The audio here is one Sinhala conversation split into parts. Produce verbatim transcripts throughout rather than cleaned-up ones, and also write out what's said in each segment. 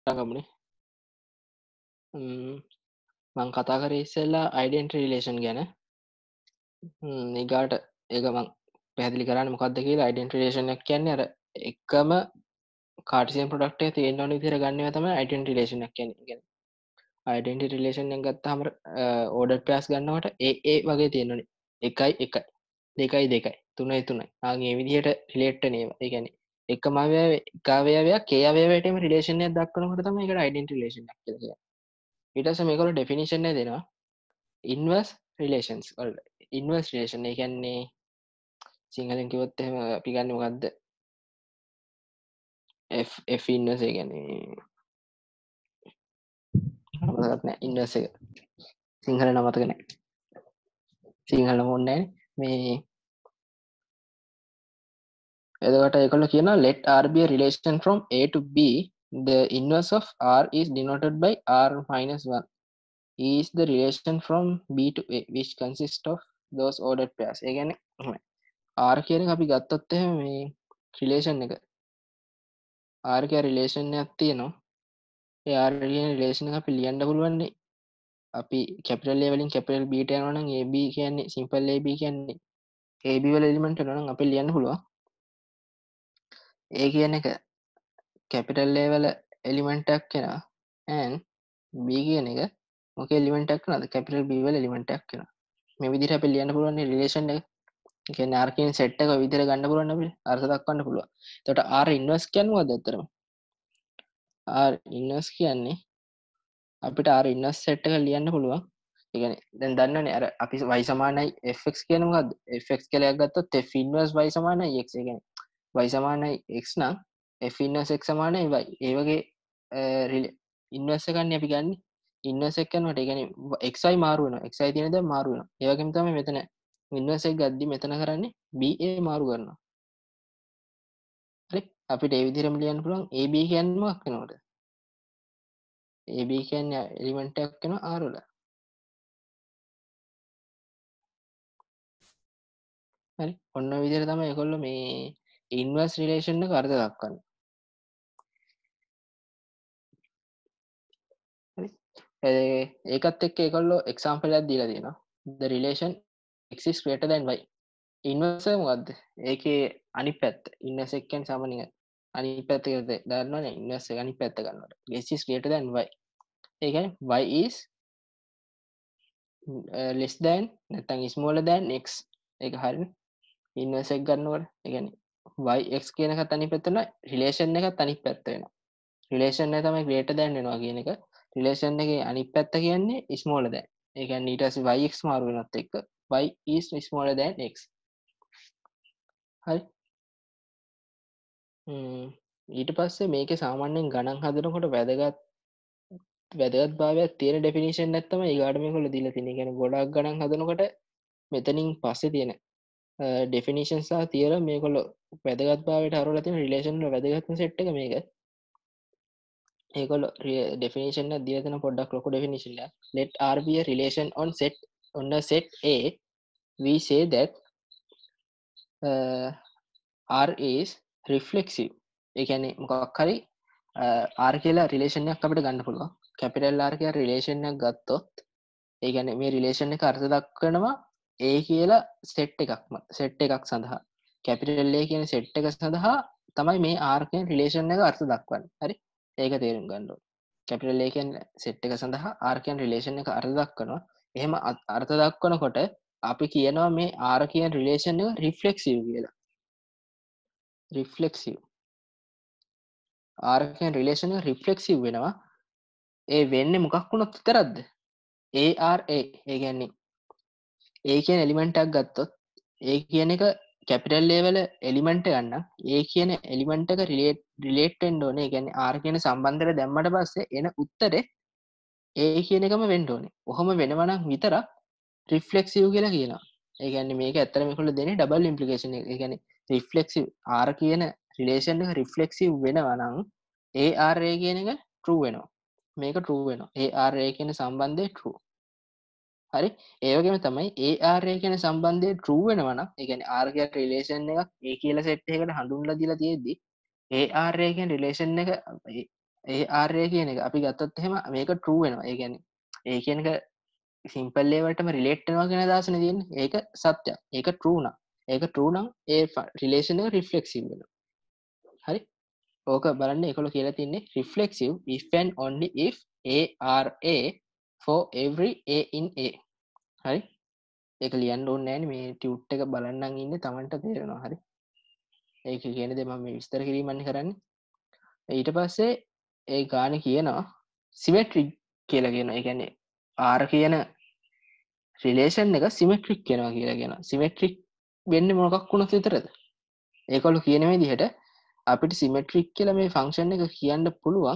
ගමුනේ. ම්ම් මං කතා කරේ ඉස්සෙල්ලා ඩෙන්ටිටි රිලේෂන් ගැන. ම්ම් ඊගාට ඒක මං පැහැදිලි කරන්නේ මොකක්ද කියලා. ඩෙන්ටිටි රිලේෂන් එක කියන්නේ අර එකම කාටීසියන් ප්‍රොඩක්ට් එක තියෙන්න ඕන විදිහට ගන්න ඒවා තමයි ඩෙන්ටිටි රිලේෂන් එක කියන්නේ. ඒ කියන්නේ ඩෙන්ටිටි රිලේෂන් එක ගත්තාම ඕඩර් පෙයර්ස් ගන්නකොට ඒ ඒ වගේ තියෙන්න ඕනේ. එකයි එකයි දෙකයි දෙකයි තුනයි තුනයි. ආන් මේ විදිහට රිලේට් වෙන ඒවා. ඒ කියන්නේ එකම අවයවය එක අවයවයක් ඒ අවයවයටම රිලේෂන් එකක් දක්වනකොට තමයි ඒකට ඩෙන්ටිටි රිලේෂන් එකක් කියලා කියන්නේ. ඊට පස්සේ මේගොල්ලෝ ඩෙෆිනිෂන් එක දෙනවා ඉන්වර්ස් රිලේෂන්ස් වලට. ඉන්වර්ස් රිලේෂන් ඒ කියන්නේ සිංහලෙන් කිව්වොත් එහෙම අපි ගන්නේ මොකද්ද? F F ඉන්වර්ස් ඒ කියන්නේ මතකත් නෑ ඉන්වර්ස් එක. සිංහල නම මතක නෑ. සිංහල නම ඕනේ නෑනේ. මේ එතකොට ඒගොල්ලෝ කියනවා let R be a relation from A to B. The inverse of R is denoted by R minus one. Is the relation from B to A which consists of those ordered pairs. ඒ කියන්නේ R කියන එක අපි ගත්තොත් එහෙම මේ රිලේෂන් එක R කියන රිලේෂන් එකක් තියෙනවා. ඒ R කියන රිලේෂන් එක අපි ලියන්න පුළුවන් නේ. අපි කැපිටල් A වලින් කැපිටල් B ට යනවා නම් A B කියන්නේ සිම්පල් A B කියන්නේ A B වල එලිමන්ට් වෙනවා නම් අපි ලියන්න පුළුවන්. A කියන එක කැපිටල් A වල එලිමන්ට් එකක් වෙනවා. and B කියන එක මොකේ එලිමන්ට් එකක් වෙනවද? කැපිටල් B වල එලිමන්ට් එකක් වෙනවා. මේ විදිහට අපි ලියන්න පුළුවන් නේ රිලේෂන් එක. ඒ කියන්නේ R කියන සෙට් එක ඔය විදිහට ගන්න පුළුවන් අපිට. අර්ථ දක්වන්න පුළුවන්. එතකොට R ඉන්වර්ස් කියන්නේ මොකද්ද ඇත්තටම? R ඉන්වර්ස් කියන්නේ අපිට R ඉන්වර්ස් සෙට් එක ලියන්න පුළුවන්. ඒ කියන්නේ දැන් දන්නවනේ අර අපි y සමානයි fx කියන්නේ මොකද්ද? fx කියලා එකක් ගත්තොත් f ඉන්වර්ස් y සමානයි x. ඒ කියන්නේ y සමානයි x නම් f ඉන්වර්ස් x සමානයි y. ඒ වගේ ඉන්වර්ස් එකක්නේ අපි ගන්නෙ. ඉන්වර්ස් එක කරනකොට ඒ කියන්නේ xy මාරු වෙනවා. xy තියෙන දේ මාරු වෙනවා. ඒ වගේම තමයි මෙතන ඉන්වර්ස් එක ගද්දි මෙතන කරන්නේ ba මාරු කරනවා. හරි? අපිට ඒ විදිහටම ලියන්න පුළුවන් ab කියන්නේ මොකක් වෙනවද? ab කියන්නේ එලිමන්ට් එකක් වෙනවා r වල. හරි? ඔන්න ඔය විදිහට තමයි ඒගොල්ලෝ මේ ඉන්වර්ස් රිලේෂන් එක අර්ථ දක්වන්නේ. හරි? ඒ ඒකත් එක්ක ඒගොල්ලෝ එක්සැම්පල් එකක් දීලා තියෙනවා. The relation x is greater than y. Inverse එක මොකද්ද? ඒකේ අනිත් පැත්ත. ඉන්වර්ස් එක කියන්නේ සාමාන්‍යයෙන් අනිත් පැත්ත කියලා දන්නවනේ. ඉන්වර්ස් එක අනිත් පැත්ත ගන්නකොට. x is greater than y. ඒ කියන්නේ y is uh, less than නැත්නම් smaller than x. ඒක හරිනේ. ඉන්වර්ස් එක ගන්නකොට. ඒ කියන්නේ y x කියන එකත් අනිත් පැත්ත වෙනවා. රිලේෂන් එකත් අනිත් පැත්ත වෙනවා. රිලේෂන් එක තමයි greater than වෙනවා කියන එක. රිලේෂන් එකේ අනිත් පැත්ත කියන්නේ smaller than. ඒ කියන්නේ ඊට පස්සේ yx මාරු වෙනත් එක්ක y is smaller than x. හරි? ම්ම් ඊට පස්සේ මේකේ සාමාන්‍යයෙන් ගණන් හදනකොට වැදගත් වැදගත්භාවයක් තියෙන ඩෙෆිනිෂන් එකක් තමයි ඊගාට මේගොල්ලෝ දීලා තියෙන්නේ. ඒ කියන්නේ ගොඩක් ගණන් හදනකොට මෙතනින් පස්සේ තියෙන ඩෙෆිනිෂන් සහ තියරම් මේගොල්ලෝ වැදගත්භාවයට හරවලා තියෙන රිලේෂන් වල වැදගත්ම සෙට් එක මේක. ඒගොල්ලෝ ඩෙෆිනිෂන් එක දීලා තියෙන පොඩ්ඩක් ලොකු ඩෙෆිනිෂන් එකක්. Let R be a relation on set on a set A. We say that uh, R is reflexive. ඒ කියන්නේ මොකක් හරි R කියලා රිලේෂන් එකක් අපිට ගන්න පුළුවන්. කැපිටල් R කියලා රිලේෂන් එකක් ගත්තොත් ඒ කියන්නේ මේ රිලේෂන් එක අර්ථ දක්වනවා A කියලා සෙට් එකක්ම සෙට් එකක් සඳහා. කැපිටල් A කියන සෙට් එක සඳහා තමයි මේ R කියන රිලේෂන් එක අර්ථ දක්වන්නේ. හරි? ඒක තේරුම් ගන්න ඕනේ. කැපිටල් A කියන සෙට් එක සඳහා R කියන රිලේෂන් එක අර්ථ දක්වනවා. එහෙම අර්ථ දක්වනකොට අපි කියනවා මේ R කියන රිලේෂන් එක රිෆ්ලෙක්සිව් කියලා. රිෆ්ලෙක්සිව් R කියන රිලේෂන් එක රිෆ්ලෙක්සිව් වෙනවා. ඒ වෙන්නේ මොකක් වුණොත් විතරක්ද? A R A. ඒ කියන්නේ A කියන එලිමන්ට් එකක් ගත්තොත් A කියන එක කැපිටල් A වල එලිමන්ට් එකක් නම් A කියන එලිමන්ට් එක රිලේට් රිලේට් වෙන්න ඕනේ. ඒ කියන්නේ R කියන සම්බන්ධයට දැම්මට පස්සේ එන උත්තරේ A කියන එකම වෙන්න ඕනේ. ඔහොම වෙනවා නම් විතරක් රිෆ්ලෙක්සිව් කියලා කියනවා. ඒ කියන්නේ මේක ඇත්තට මේගොල්ලෝ දෙන්නේ ඩබල් ඉම්ප්ලිකේෂන් එක. ඒ කියන්නේ රිෆ්ලෙක්සිව් R කියන රිලේෂන් එක රිෆ්ලෙක්සිව් වෙනවා නම් A R A කියන එක true වෙනවා. මේක true වෙනවා. A R A කියන සම්බන්ධය true. හරි? ඒ වගේම තමයි A R A කියන සම්බන්ධය true වෙනවා නම් ඒ කියන්නේ R කියන රිලේෂන් එකක් A කියලා සෙට් එකකට හඳුන්වලා දීලා තියෙද්දි A R A කියන රිලේෂන් එක ඒ ආර්ය කියන එක අපි ගත්තොත් එහෙම මේක true වෙනවා. ඒ කියන්නේ ඒ කියන එක සිම්පල් ලේවලටම රිලේට් වෙනවා කියන අදහසනේ තියෙන්නේ. ඒක සත්‍යයක්. ඒක true නම්. ඒක true නම් ඒ රිලේෂන් එක රිෆ්ලෙක්සිව් වෙනවා. හරි? ඕක බලන්න ඒගොල්ලෝ කියලා තින්නේ reflexive if and only if A are A for every A in A. හරි? ඒක ලියන්න ඕනේ නෑනේ මේ ටියුට් එක බලන්නම් ඉන්නේ Tamanට තේරෙනවා. හරි? ඒක කියන දේ මම මේ විස්තර කිරීමන්නේ කරන්නේ. ඊට පස්සේ ඒ ගානේ කියනවා symmetric කියලා කියනවා. ඒ කියන්නේ R කියන රිලේෂන් එක symmetric වෙනවා කියලා කියනවා. symmetric වෙන්නේ මොකක් වුණොත් විතරද? ඒගොල්ලෝ කියන විදිහට අපිට symmetric කියලා මේ ෆන්ක්ෂන් එක කියන්න පුළුවන්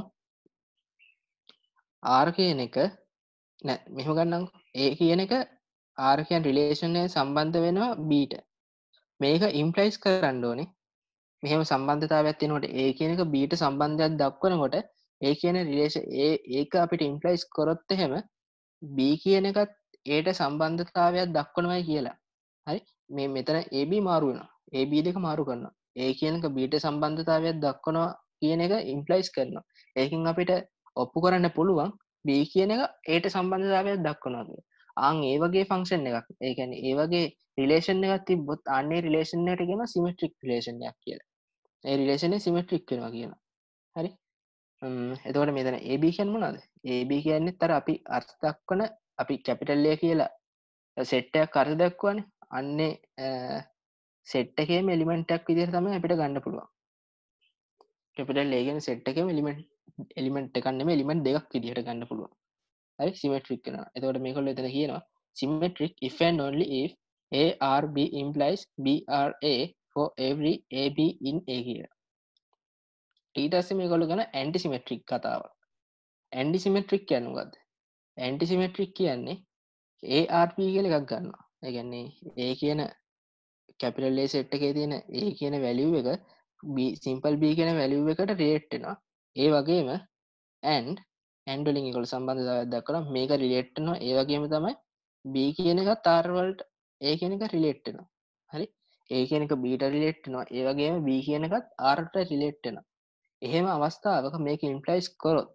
R කියන එක නෑ මෙහෙම ගන්නම්කෝ. A කියන එක R කියන රිලේෂන් එක සම්බන්ධ වෙනවා B ට. මේක ඉම්ප්ලයිස් කරන්න ඕනේ මෙහෙම සම්බන්ධතාවයක් තියෙනකොට A කියන එක B ට සම්බන්ධයක් දක්වනකොට A කියන රිලේෂන් A ඒක අපිට ඉම්ප්ලයිස් කරොත් එහෙම B කියන එකත් A ට සම්බන්ධතාවයක් දක්වනවායි කියලා. හරි? මේ මෙතන A B මාරු වෙනවා. A B දෙක මාරු කරනවා. A කියන එක B ට සම්බන්ධතාවයක් දක්වනවා කියන එක ඉම්ප්ලයිස් කරනවා. ඒකෙන් අපිට ඔප්පු කරන්න පුළුවන් B කියන එක A ට සම්බන්ධතාවයක් දක්වනවා කියලා. ආන් ඒ වගේ ෆන්ක්ෂන් එකක්. ඒ කියන්නේ ඒ වගේ රිලේෂන් එකක් තිබ්බොත් අන්නේ රිලේෂන් එකට කියනවා සිමෙට්‍රික් රිලේෂන් එකක් කියලා. ඒ රිලේෂන් එක සිමෙට්‍රික් වෙනවා කියනවා. හරි? ම්ම් එතකොට මෙතන A B කියන්නේ මොනවද? A B කියන්නේත් අර අපි අර්ථ දක්වන අපි කැපිටල් A කියලා සෙට් එකක් අර්ථ දක්වන්නේ. අන්නේ සෙට් එකේම එලිමන්ට් එකක් විදිහට තමයි අපිට ගන්න පුළුවන්. කැපිටල් A කියන සෙට් එකේම එලිමන්ට් එලිමන්ට් එකක් නෙමෙයි එලිමන්ට් දෙකක් විදිහට ගන්න පුළුවන්. හරි සිමෙට්‍රික් වෙනවා. එතකොට මේගොල්ලෝ එතන කියනවා symmetric if and only if A R B implies B R A for every A B in A කියලා. ඊට පස්සේ මේගොල්ලෝ කරන ඇන්ටි සිමෙට්‍රික් කතාවක්. ඇන්ටි සිමෙට්‍රික් කියන්නේ මොකද්ද? ඇන්ටි සිමෙට්‍රික් කියන්නේ A R B කියලා එකක් ගන්නවා. ඒ කියන්නේ A කියන කැපිටල් A සෙට් එකේ තියෙන A කියන වැලියු එක B සිම්පල් B කියන වැලියු එකට රිලේට් වෙනවා. ඒ වගේම and and වලින් ඒගොල්ලෝ සම්බන්ධතාවයක් දක්වනවා. මේක රිලේට් වෙනවා. ඒ වගේම තමයි B කියන එකත් R වලට A කියන එක රිලේට් වෙනවා. හරි? A කියන එක B ට රිලේට් වෙනවා. ඒ වගේම B කියන එකත් R ට රිලේට් වෙනවා. එහෙම අවස්ථාවක මේක ඉම්ප්ලයිස් කරොත්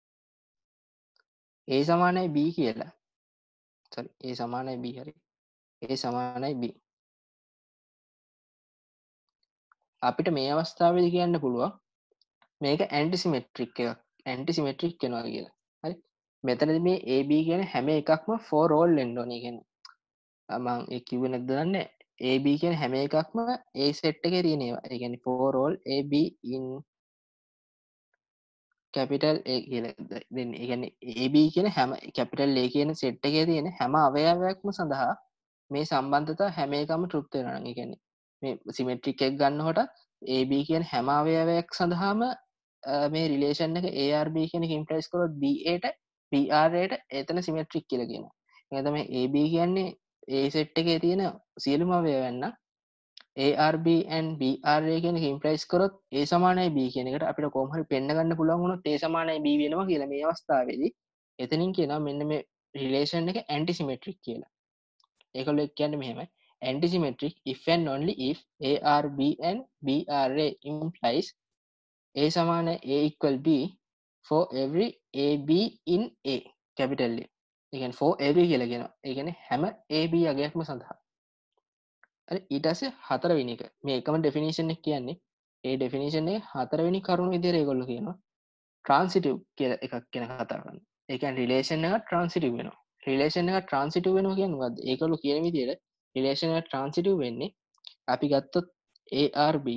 A සමානයි B කියලා. sorry A සමානයි B හරි. A සමානයි B. අපිට මේ අවස්ථාවේදී කියන්න පුළුවන් මේක ඇන්ටි සිමෙට්‍රික් එකක්. ඇන්ටි සිමෙට්‍රික් වෙනවා කියලා. හරි? මෙතනදී මේ A B කියන හැම එකක්ම for all වෙන්න ඕනේ. කියන්නේ මම ඒ කිව්වේ නැද්ද දන්නේ A B කියන හැම එකක්ම A set එකේ තියෙන ඒවා. ඒ කියන්නේ for all A B in capital A කියලා දෙන්නේ. ඒ කියන්නේ A B කියන හැම capital A කියන set එකේ තියෙන හැම අවයවයක්ම සඳහා මේ සම්බන්ධතා හැම එකම තෘප්ත වෙනවා නම් ඒ කියන්නේ මේ සිමෙට්‍රික් එක ගන්නකොට A B කියන හැම අවයවයක් සඳහාම මේ රිලේෂන් එක A R B කියන එක ඉම්ප්ලයිස් කරොත් B A ට B R A ට එතන සිමෙට්‍රික් කියලා කියනවා. එහෙනම් තමයි A B කියන්නේ A set එකේ තියෙන සියලුම අවයවයන් නම් A R B and B R A කියන එක ඉම්ප්ලයිස් කරොත් A සමානයි B කියන එකට අපිට කොහොම හරි පෙන්න ගන්න පුළුවන් වුණොත් A සමානයි B වෙනවා කියලා මේ අවස්ථාවේදී එතනින් කියනවා මෙන්න මේ රිලේෂන් එක ඇන්ටි සිමෙට්‍රික් කියලා. ඒගොල්ලෝ කියන්නේ මෙහෙමයි anti symmetric if and only if A R B and B R A implies A සමාන A equal B for every A B in A capital A. ඒ කියන්නේ for every කියලා කියනවා. ඒ කියන්නේ හැම A B අගයක්ම සඳහා. හරි ඊට පස්සේ හතරවෙනි එක. මේ එකම ඩෙෆිනිෂන් එක කියන්නේ ඒ ඩෙෆිනිෂන් එකේ හතරවෙනි කරුණ විදිහට ඒගොල්ලෝ කියනවා ට්‍රාන්සිටිව් කියලා එකක් ගැන කතා කරනවා. ඒ කියන්නේ රිලේෂන් එක ට්‍රාන්සිටිව් වෙනවා. රිලේෂන් එක ට්‍රාන්සිටිව් වෙනවා කියන්නේ මොකද්ද? ඒගොල්ලෝ කියන විදිහට රිලේෂන් එක ට්‍රාන්සිටිව් වෙන්නේ අපි ගත්තොත් A R B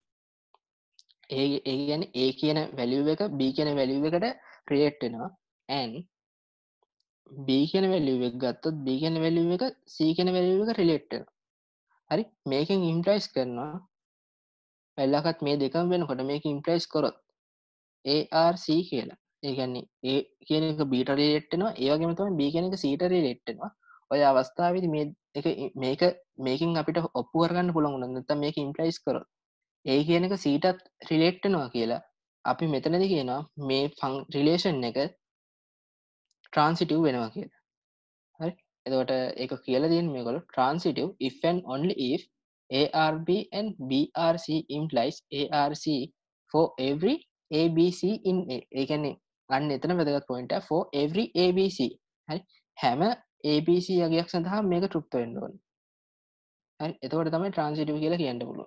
ඒ ඒ කියන්නේ A කියන වැලියු එක B කියන වැලියු එකට රිලේට් වෙනවා and B කියන වැලියු එක ගත්තොත් B කියන වැලියු එක C කියන වැලියු එක රිලේට් වෙනවා. හරි මේකෙන් ඉම්ප්ලයිස් කරනවා එල්ලකත් මේ දෙකම වෙනකොට මේක ඉම්ප්ලයිස් කරොත් A R C කියලා. ඒ කියන්නේ A කියන එක B ට රිලේට් වෙනවා. ඒ වගේම තමයි B කියන එක C ට රිලේට් වෙනවා. ඔය අවස්ථාවේදී මේ එක මේක මේකෙන් අපිට ඔප්පු කරගන්න පුළුවන් වුණා. නැත්නම් මේක ඉම්ප්ලයිස් කරොත් A කියන එක C ටත් රිලේට් වෙනවා කියලා අපි මෙතනදී කියනවා මේ රිලේෂන් එක ට්‍රාන්සිටිව් වෙනවා කියලා. හරි? එතකොට ඒක කියලා තියෙන්නේ මේගොල්ලෝ ට්‍රාන්සිටිව් if and only if A R B and B R C implies A R C for every abc in a ඒ කියන්නේ අන්න එතන වැදගත් point එක for every abc හරි හැම abc අගයක් සඳහා මේක තෘප්ත වෙන්න ඕනේ හරි එතකොට තමයි transitive කියලා කියන්න පුළුවන්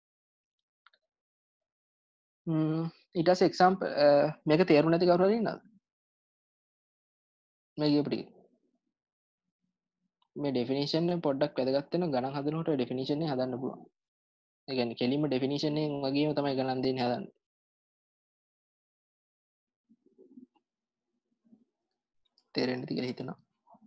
ම්ම් ඊට පස්සේ example මේක තේරුම් නැති කවුරු හරි ඉන්නවද මේ කියපු ටික මේ ඩෙෆිනිෂන් එක පොඩ්ඩක් වැදගත් වෙනවා ගණන් හදනකොට ඩෙෆිනිෂන් එක හදන්න පුළුවන් ඒ කියන්නේ කෙලින්ම ඩෙෆිනිෂන් එකෙන් වගේම තමයි ගණන් දෙන්නේ හදන්නේ තේරෙන්නේ නැති කියලා හිතනවා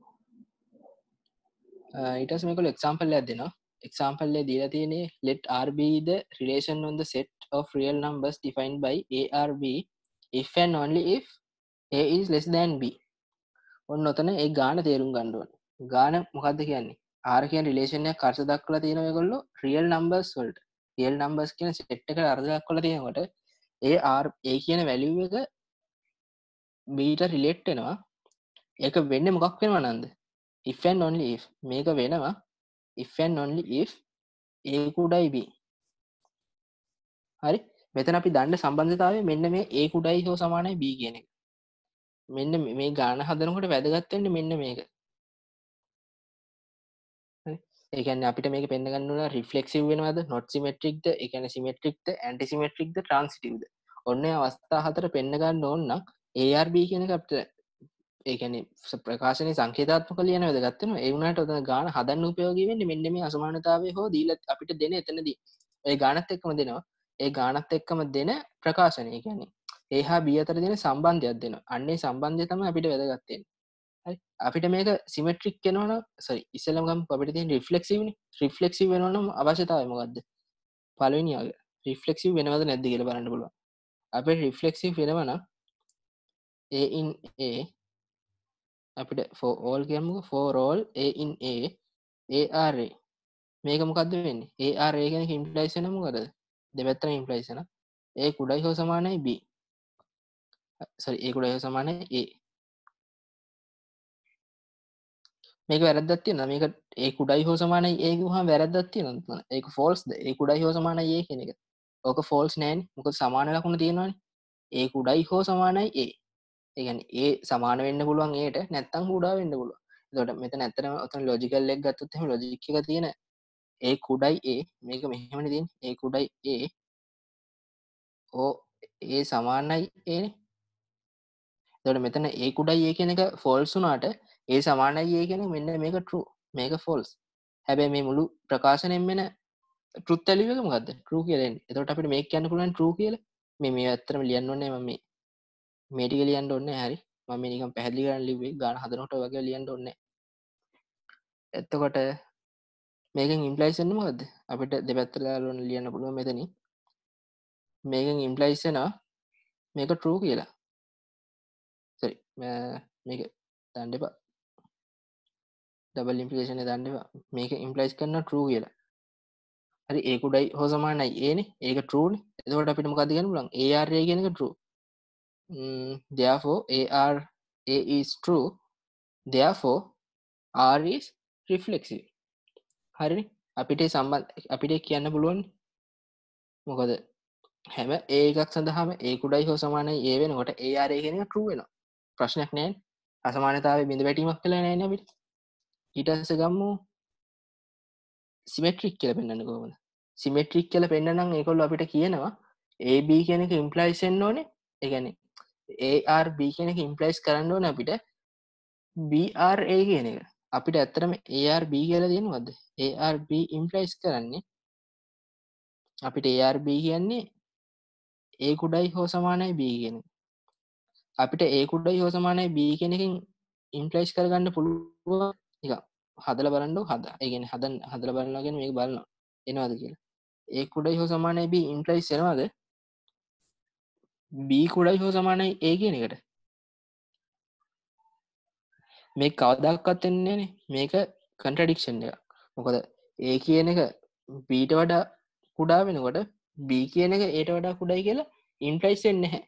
ඊට පස්සේ මේගොල්ලෝ example එකක් දෙනවා example එක දීලා තියෙන්නේ let R be the relation on the set of real numbers defined by A R B if and only if A is less than B ඔන්න ඔතන ඒ ගාන තේරුම් ගන්න ඕනේ. ගාන මොකද්ද කියන්නේ? R කියන රිලේෂන් එකක් අර්ථ දක්වලා තියෙනවා මේගොල්ලෝ රියල් නම්බර්ස් වලට. රියල් නම්බර්ස් කියන සෙට් එකට අර්ථ දක්වලා තියෙනකොට ඒ R A කියන වැලියු එක B ට රිලේට් වෙනවා. ඒක වෙන්නේ මොකක් වෙනව Nanda? if and only if මේක වෙනවා if and only if A කුඩයි B. හරි? මෙතන අපි දන්න සම්බන්ධතාවය මෙන්න මේ A කුඩයි හෝ සමානයි B කියන එක. මෙන්න මේ ගාන හදනකොට වැදගත් වෙන්නේ මෙන්න මේක. ඒ කියන්නේ අපිට මේක පෙන්න ගන්න ඕන රිෆ්ලෙක්සිව් වෙනවද not symmetric ද ඒ කියන්නේ symmetric ද anti symmetric ද transitive ද ඔන්න ඒ අවස්ථා හතර පෙන්න ගන්න ඕන නම් A R B කියන එක අපිට ඒ කියන්නේ ප්‍රකාශනයේ සංකේතාත්මක ලියන වැදගත් වෙනවා ඒ වුණාට උතන ගාන හදන්න උපයෝගී වෙන්නේ මෙන්න මේ අසමානතාවය හෝ දීලා අපිට දෙන එතනදී ඒ ගානත් එක්කම දෙනවා ඒ ගානත් එක්කම දෙන ප්‍රකාශනය ඒ කියන්නේ A හා B අතර දෙන සම්බන්ධයක් දෙනවා අන්නේ සම්බන්ධය තමයි අපිට වැදගත් වෙන්නේ හරි අපිට මේක සිමෙට්‍රික් වෙනවනම් සෝරි ඉස්සෙල්ලාම ගමු අපිට තියෙන රිෆ්ලෙක්සිව් නේ රිෆ්ලෙක්සිව් වෙනවනම් අවශ්‍යතාවය මොකද්ද පළවෙනි ආග රිෆ්ලෙක්සිව් වෙනවද නැද්ද කියලා බලන්න පුළුවන් අපිට රිෆ්ලෙක්සිව් වෙනවනම් A in A අපිට for all කියමුකෝ for all A in A A R A මේක මොකද්ද වෙන්නේ A R A කියන එක ඉම්ප්ලයිස් වෙන මොකද දෙපැත්තම ඉම්ප්ලයිස් වෙන A කුඩයි හෝ සමානයි B සෝරි A කුඩයි හෝ සමානයි A මේක වැරද්දක් තියෙනවා මේක ඒ කුඩයි හෝ සමානයි ඒ කිව්වහම වැරද්දක් තියෙනවා ඒක ෆෝල්ස්ද ඒ කුඩයි හෝ සමානයි ඒ කියන එක ඕක ෆෝල්ස් නෑනේ මොකද සමාන ලකුණ තියෙනවානේ ඒ කුඩයි හෝ සමානයි ඒ ඒ කියන්නේ ඒ සමාන වෙන්න පුළුවන් ඒට නැත්තම් කුඩා වෙන්න පුළුවන් එතකොට මෙතන ඇත්තටම ඔතන ලොජිකල් එක ගත්තොත් එහෙම ලොජික් එක තියෙන ඒ කුඩයි ඒ මේක මෙහෙමනේ තියෙන්නේ ඒ කුඩයි ඒ ඕ ඒ සමානයි ඒනේ එතකොට මෙතන ඒ කුඩයි ඒ කියන එක ෆෝල්ස් වුණාට ඒ සමානයි ඒ කියන එක මෙන්න මේක true මේක false හැබැයි මේ මුළු ප්‍රකාශනයෙන් වෙන truth value එක මොකද්ද true කියලා එන්නේ එතකොට අපිට මේක කියන්න පුළුවන් true කියලා මේ මේ ඇත්තටම ලියන්න ඕනේ මම මේ මේ ටික ලියන්න ඕනේ හරි මම මේ නිකන් පැහැදිලි කරන්න ලිව්වේ ගාන හදනකොට වගේ ලියන්න ඕනේ එතකොට මේකෙන් ඉම්ප්ලයිස් වෙන්නේ මොකද්ද අපිට දෙපැත්තට දාලා ලියන්න පුළුවන් මෙතනින් මේකෙන් ඉම්ප්ලයිස් වෙනවා මේක true කියලා sorry මේක දාන්න එපා ඩබල් ඉම්ප්ලිකේෂන් එක දාන්න එපා මේක ඉම්ප්ලයිස් කරනවා true කියලා හරි ඒ කුඩයි හෝ සමානයි a නේ ඒක true නේ එතකොට අපිට මොකක්ද කියන්න පුළුවන් A R A කියන එක true mm, therefore A R A is true therefore R is reflexive හරිනේ අපිට සම්බන්ධ අපිට කියන්න පුළුවන් මොකද හැම a එකක් සඳහාම a කුඩයි හෝ සමානයි a වෙනකොට A R A කියන එක true වෙනවා ප්‍රශ්නයක් නැහැ අසමානතාවයේ බිඳ වැටීමක් වෙලා නැහැ නේ අපිට ඊට පස්සේ ගමු සිමෙට්‍රික් කියලා පෙන්වන්නේ කොහොමද සිමෙට්‍රික් කියලා පෙන්නනම් ඒගොල්ලෝ අපිට කියනවා A B කියන එක ඉම්ප්ලයිස් වෙන්න ඕනේ ඒ කියන්නේ A R B කියන එක ඉම්ප්ලයිස් කරන්න ඕනේ අපිට B R A කියන එක අපිට ඇත්තටම A R B කියලා දෙනවද A R B ඉම්ප්ලයිස් කරන්නේ අපිට A R B කියන්නේ A කුඩයි හෝ සමානයි B කියන එක අපිට A කුඩයි හෝ සමානයි B කියන එකෙන් ඉම්ප්ලයිස් කරගන්න පුළුවන් නිකන් හදලා බලන්නකො හදා ඒ කියන්නේ හදන්න හදලා බලනවා කියන්නේ මේක බලනවා එනවද කියලා A කුඩයි හෝ සමානයි B ඉම්ප්ලයිස් වෙනවද B කුඩයි හෝ සමානයි A කියන එකට මේක කවදාවත් වෙන්නේ නැහනේ මේක කන්ට්‍රඩික්ෂන් එකක් මොකද A කියන එක B ට වඩා කුඩා වෙනකොට B කියන එක A ට වඩා කුඩයි කියලා ඉම්ප්ලයිස් වෙන්නේ නැහැ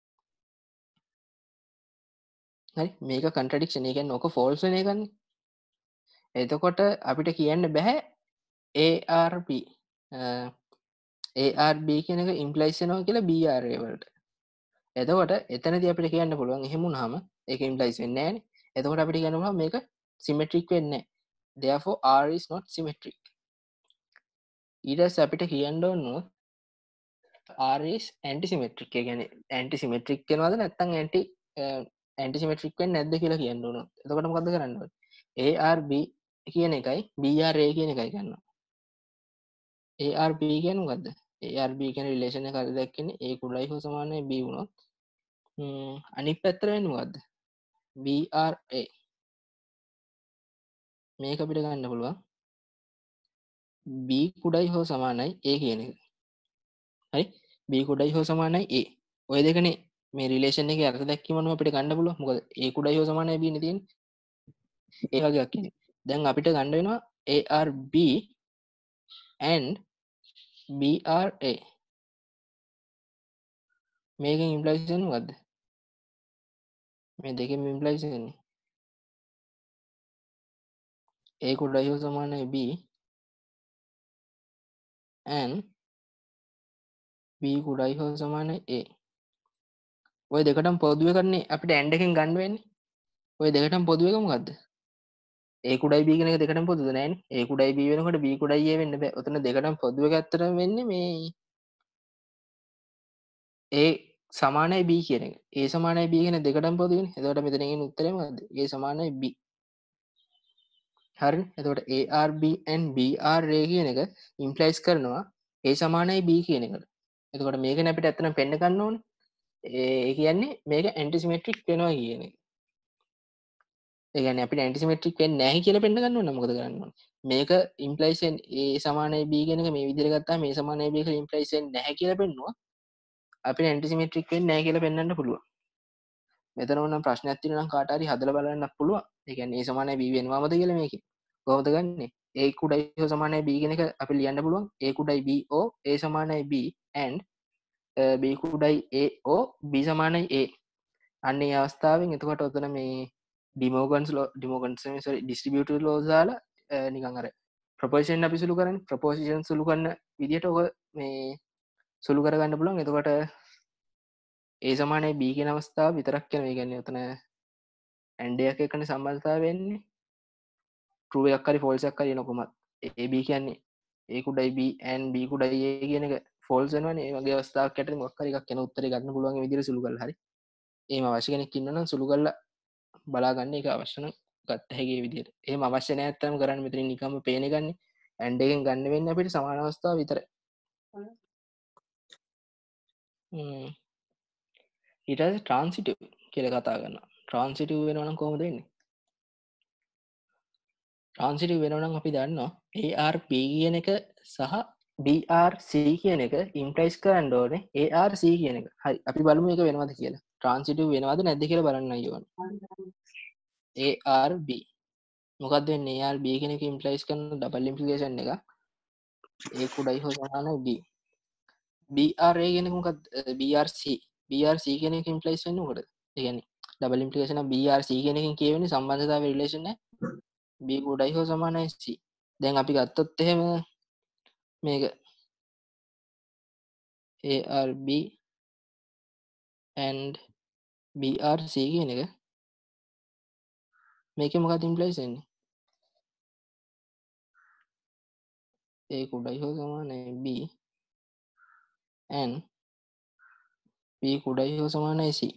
හරි මේක කන්ට්‍රඩික්ෂන් ඒ කියන්නේ ඔක ෆෝල්ස් වෙන එකනේ එතකොට අපිට කියන්න බෑ A R B A R B කියන එක ඉම්ප්ලයිස් වෙනවා කියලා B R A වලට එතකොට එතනදී අපිට කියන්න පුළුවන් එහෙම වුණාම ඒක ඉම්ප්ලයිස් වෙන්නේ නැහැනේ. එතකොට අපිට කියන්න පුළුවන් මේක සිමෙට්‍රික් වෙන්නේ නැහැ. therefore R is not symmetric. ඊට පස්සේ අපිට කියන්න ඕන R is antisymmetric. ඒ කියන්නේ antisymmetric වෙනවද නැත්නම් anti antisymmetric වෙන්නේ නැද්ද කියලා කියන්න ඕන. එතකොට මොකද්ද කරන්න ඕනේ? A R B කියන එකයි B R A කියන එකයි ගන්නවා. A R B කියන්නේ මොකද්ද? A R B කියන රිලේෂන් එක හරි දැක්කනේ A කුඩයි හෝ සමානයි B වුණොත් අනිත් පැත්තට වෙන්නේ මොකද්ද? B R A. මේක අපිට ගන්න පුළුවන් B කුඩයි හෝ සමානයි A කියන එක. හරි? B කුඩයි හෝ සමානයි A. ඔය දෙකනේ මේ රිලේෂන් එකේ අර්ථ දැක්වීමම අපිට ගන්න පුළුවන්. මොකද A කුඩයි හෝ සමානයි B නේ තියෙන්නේ. ඒ වගේක් කියන්නේ. දැන් අපිට ගන්න වෙනවා A R B and B R A. මේකෙන් ඉම්ප්ලයිස් වෙන්නේ මොකද්ද? මේ දෙකෙන් ඉම්ප්ලයිස් වෙන්නේ A කුඩයි හෝ සමානයි B and B කුඩයි හෝ සමානයි A. ඔය දෙකටම පොදු එකනේ අපිට ඇන්ඩ් එකෙන් ගන්න වෙන්නේ. ඔය දෙකටම පොදු එක මොකද්ද? A කුඩයි B කියන එක දෙකටම පොදුද නෑනේ. A කුඩයි B වෙනකොට B කුඩයි A වෙන්න බෑ. ඔතන දෙකටම පොදු එක ඇත්තටම වෙන්නේ මේ A සමානයි B කියන එක. A සමානයි B කියන දෙකටම පොදුනේ. එතකොට මෙතන එන උත්තරේ මොකද්ද? A සමානයි B. හරිනේ. එතකොට A R B and B R A කියන එක ඉම්ප්ලයිස් කරනවා A සමානයි B කියන එකට. එතකොට මේකනේ අපිට ඇත්තටම පෙන්න ගන්න ඕනේ. ඒ කියන්නේ මේක ඇන්ටිසිමෙට්‍රික් වෙනවා කියන එක. ඒ කියන්නේ අපිට ඇන්ටිසිමෙට්‍රික් වෙන්නේ නැහැ කියලා පෙන්න ගන්න ඕන නම් මොකද කරන්න ඕනේ? මේක ඉම්ප්ලයිස් වෙන්නේ A සමානයි B කියන එක මේ විදිහට ගත්තාම A සමානයි B කියලා ඉම්ප්ලයිස් වෙන්නේ නැහැ කියලා පෙන්නුවා. අපිට ඇන්ටිසිමෙට්‍රික් වෙන්නේ නැහැ කියලා පෙන්වන්න පුළුවන්. මෙතන ඕනම් ප්‍රශ්නයක් තියෙනවා නම් කාට හරි හදලා බලන්නත් පුළුවන්. ඒ කියන්නේ A සමානයි B වෙනවමද කියලා මේකේ. කොහොමද ගන්නෙ? A කුඩයි හෝ සමානයි B කියන එක අපි ලියන්න පුළුවන්. A කුඩයි B O A සමානයි B and B කුඩයි A O B සමානයි A. අන්න ඒ අවස්ථාවෙන් එතකොට ඔතන මේ ඩිමෝගන්ස් ලෝ ඩිමෝගන්ස් සෝරි ඩිස්ට්‍රිබියුටිව් ලෝස් දාලා නිකන් අර ප්‍රොපෝෂන් අපි සුළු කරන්නේ ප්‍රොපෝසිෂන් සුළු කරන විදිහට ඔක මේ සුළු කරගන්න පුළුවන්. එතකොට A සමානයි B කියන අවස්ථාව විතරක් කියන ඒ කියන්නේ ඔතන ඇන්ඩ් එකක් එක්කනේ සම්බන්ධතාවය වෙන්නේ. true එකක් හරි false එකක් හරි එන කොහොමද A B කියන්නේ A කුඩයි B and B කුඩයි A කියන එක false වෙනවනේ. ඒ වගේ අවස්ථාවක් යටතේ මොකක් හරි එකක් එන උත්තරේ ගන්න පුළුවන් විදිහට සුළු කරලා හරි. එහෙම අවශ්‍ය කෙනෙක් ඉන්නවනම් සුළු කරලා බලාගන්න. ඒක අවශ්‍ය නම් ගත්ත හැකි විදිහට. එහෙම අවශ්‍ය නැහැ නැත්නම් කරන්න මෙතනින් නිකම්ම පේන ගන්නේ ඇන්ඩ් එකෙන් ගන්න වෙන්නේ අපිට සමාන අවස්ථාව විතරයි. හ්ම් ඊට පස්සේ ට්‍රාන්සිටිව් කියලා කතා කරනවා. ට්‍රාන්සිටිව් වෙනවා නම් කොහොමද වෙන්නේ? ට්‍රාන්සිටිව් වෙනවා නම් අපි දන්නවා A R B කියන එක සහ B R C කියන එක ඉම්ප්ලයිස් කරන්න ඕනේ A R C කියන එක. හරි. අපි බලමු ඒක වෙනවද කියලා. ට්‍රාන්සිටිව් වෙනවද නැද්ද කියලා බලන්නයි ඕනේ. A R B මොකක්ද වෙන්නේ? A R B කියන එක ඉම්ප්ලයිස් කරන ඩබල් ඉම්ප්ලිකේෂන් එක A කුඩයි හෝ සමානයි B. B R A කියන එක මොකක්ද? B R C. B R C කියන එක ඉම්ප්ලයිස් වෙන්නේ මොකටද? ඒ කියන්නේ double implication of B R C කියන එකෙන් කියවෙන්නේ සම්බන්ධතාවය රිලේෂන් එක B කුඩයි හෝ සමානයි C. දැන් අපි ගත්තොත් එහෙම මේක A R B and B R C කියන එක මේකේ මොකක්ද ඉම්ප්ලයිස් වෙන්නේ? A කුඩයි හෝ සමානයි B and B කුඩයි හෝ සමානයි C.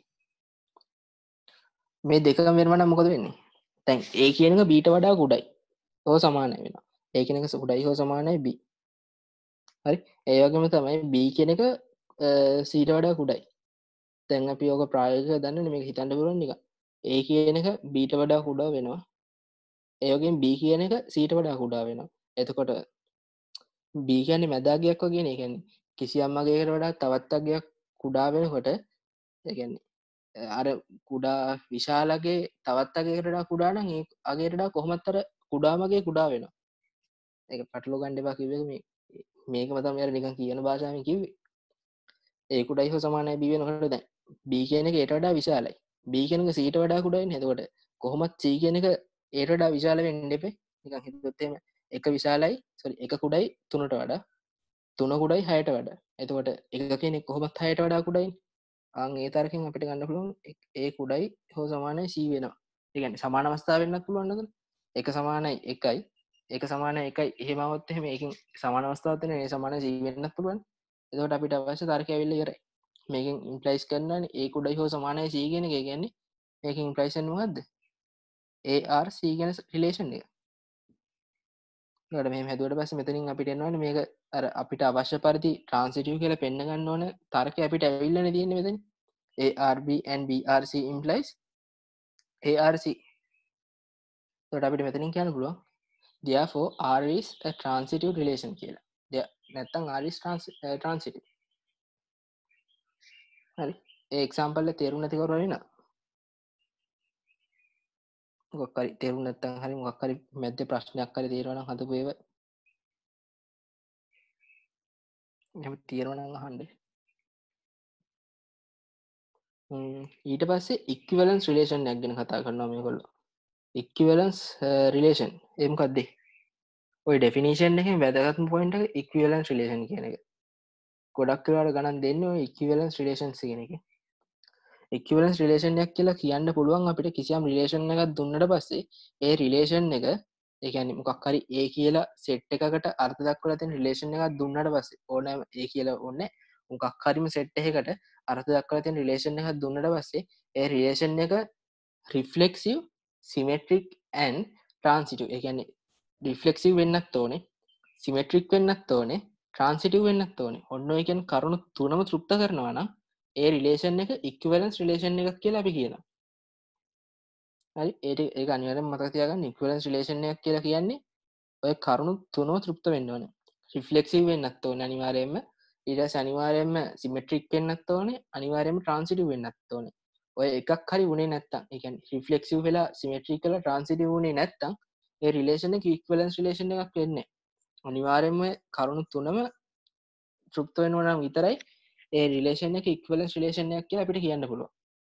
මේ දෙකම වෙනව නම් මොකද වෙන්නේ? දැන් A කියන එක B ට වඩා කුඩයි හෝ සමානයි වෙනවා. A කියන එක කුඩයි හෝ සමානයි B. හරි. ඒ වගේම තමයි B කියන එක C ට වඩා කුඩයි. දැන් අපි ඕක ප්‍රායෝගිකව දන්නවනේ මේක හිතන්න පුළුවන් නිකන්. A කියන එක B ට වඩා කුඩා වෙනවා. ඒ වගේම B කියන එක C ට වඩා කුඩා වෙනවා. එතකොට B කියන්නේ මැද අගයක් වගේනේ. ඒ කියන්නේ කිසියම් අගයකට වඩා තවත් අගයක් කුඩා වෙනකොට ඒ කියන්නේ අර කුඩා විශාල අගේ තවත් අගයකට වඩා කුඩා නම් ඒ අගයට වඩා කොහොමත් අර කුඩාම අගේ කුඩා වෙනවා. ඒක පටලවා ගන්න එපා කිව්වේ මේ මේකම තමයි අර නිකන් කියන භාෂාවෙන් කිව්වේ. A කුඩයි හෝ සමානයි B වෙනකොට දැන් B කියන එක ඊට වඩා විශාලයි. B කියන එක C ට වඩා කුඩායිනේ. එතකොට කොහොමත් C කියන එක ඊට වඩා විශාල වෙන්න එපේ. නිකන් හිතුවොත් එහෙම එක විශාලයි සෝරි එක කුඩයි තුනට වඩා තුන කුඩයි හයට වඩා. එතකොට එක කෙනෙක් කොහොමත් හයට වඩා කුඩයිනේ. අන් ඒ තරකින් අපිට ගන්න පුළුවන් a කුඩයි හෝ සමානයි c වෙනවා. ඒ කියන්නේ සමාන අවස්ථාව වෙන්නත් පුළුවන් නේද? එක සමානයි එකයි එක සමානයි එකයි එහෙම આવොත් එහෙම ඒකෙන් සමාන අවස්ථාවක් තියෙන ඒ සමානයි c වෙන්නත් පුළුවන්. එතකොට අපිට අවශ්‍ය තර්කය ඇවිල්ලා ඉවරයි. මේකෙන් ඉම්ප්ලයිස් කරනවානේ a කුඩයි හෝ සමානයි c කියන එක. ඒ කියන්නේ මේකෙන් ඉම්ප්ලයිස් වෙන්නේ මොකද්ද? a r c කියන රිලේෂන් එක. ඊට මෙහෙම හැදුවට පස්සේ මෙතනින් අපිට එනවනේ මේක අර අපිට අවශ්‍ය පරිදි ට්‍රාන්සිටිව් කියලා පෙන්න ගන්න ඕන තර්කය අපිට ඇවිල්ලානේ තියෙන්නේ මෙතන. arb and brc implies arc. එතකොට අපිට මෙතනින් කියන්න පුළුවන් therefore r is a transitive relation කියලා. නැත්තම් r is trans- uh, transitive. හරි. ඒ එක්සැම්පල් එක තේරුම් නැති කවුරු හරි ඉන්නවද? මොකක් හරි තේරුම් නැත්තම් හරි මොකක් හරි මැද්දේ ප්‍රශ්නයක් හරි තියෙනවා නම් හදපු ඒවා එහෙම තියෙනවා නම් අහන්න. හ්ම් ඊට පස්සේ ඉක්විවලන්ස් රිලේෂන් එකක් ගැන කතා කරනවා මේගොල්ලෝ. ඉක්විවලන්ස් රිලේෂන් ඒ මොකක්ද? ඔය ඩෙෆිනිෂන් එකෙන් වැදගත්ම පොයින්ට් එක ඉක්විවලන්ස් රිලේෂන් කියන එක. ගොඩක් වෙලාවට ගණන් දෙන්නේ ඔය ඉක්විවලන්ස් රිලේෂන්ස් කියන එකේ. ඉක්විවලන්ස් රිලේෂන් එකක් කියලා කියන්න පුළුවන් අපිට කිසියම් රිලේෂන් එකක් දුන්නට පස්සේ ඒ රිලේෂන් එක ඒ කියන්නේ මොකක් හරි A කියලා සෙට් එකකට අර්ථ දක්වලා තියෙන රිලේෂන් එකක් දුන්නට පස්සේ ඕනෑම A කියලා ඕනේ මොකක් හරිම සෙට් එකකට අර්ථ දක්වලා තියෙන රිලේෂන් එකක් දුන්නට පස්සේ ඒ රිලේෂන් එක රිෆ්ලෙක්සිව් සිමෙට්‍රික් ඇන්ඩ් ට්‍රාන්සිටිව්. ඒ කියන්නේ රිෆ්ලෙක්සිව් වෙන්නත් ඕනේ සිමෙට්‍රික් වෙන්නත් ඕනේ ට්‍රාන්සිටිව් වෙන්නත් ඕනේ. ඔන්න ඔය කියන කරුණු තුනම තෘප්ත කරනවා නම් ඒ රිලේෂන් එක ඉක්විවලන්ස් රිලේෂන් එකක් කියලා අපි කියනවා. හරි ඒක ඒක අනිවාර්යෙන්ම මතක තියාගන්න ඉක්විවලන්ස් රිලේෂන් එකක් කියලා කියන්නේ ඔය කරුණු තුනම තෘප්ත වෙන්න ඕනේ. රිෆ්ලෙක්සිව් වෙන්නත් ඕනේ අනිවාර්යයෙන්ම. ඊට පස්සේ අනිවාර්යයෙන්ම සිමෙට්‍රික් වෙන්නත් ඕනේ. අනිවාර්යයෙන්ම ට්‍රාන්සිටිව් වෙන්නත් ඕනේ. ඔය එකක් හරි වුණේ නැත්තම් ඒ කියන්නේ රිෆ්ලෙක්සිව් වෙලා සිමෙට්‍රික් වෙලා ට්‍රාන්සිටිව් වුණේ නැත්තම් ඒ රිලේෂන් එක ඉක්විවලන්ස් රිලේෂන් එකක් වෙන්නේ නැහැ. අනිවාර්යයෙන්ම කරුණු තුනම තෘප්ත වෙනවා නම් විතරයි ඒ රිලේෂන් එක ඉක්විවලන්ස් රිලේෂන් එකක් කියලා අපිට කියන්න පුළුවන්.